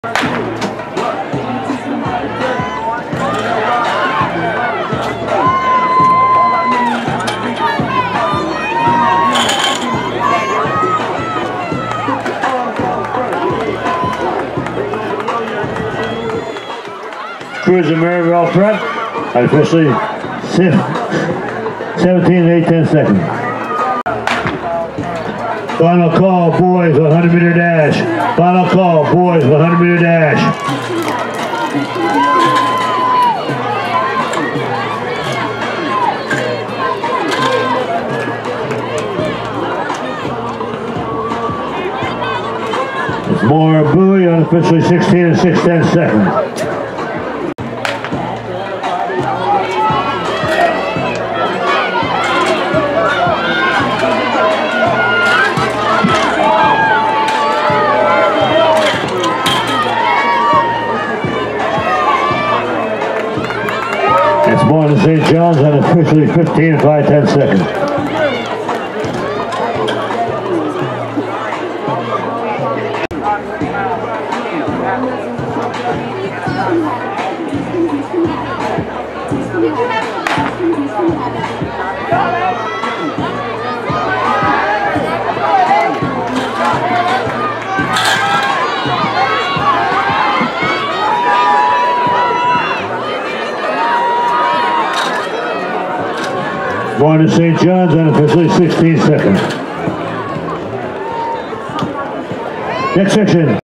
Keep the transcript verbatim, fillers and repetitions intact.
Cruiser Maryville prep, officially seventeen and eight tenths seconds. Final call, boys, one hundred meter dash. Final call, boys, one hundred meter dash. It's more buoy, unofficially sixteen and six tenths seconds. It's more than Saint John's and officially fifteen and five tenths seconds. Going to Saint John's and officially sixteen seconds. Next section.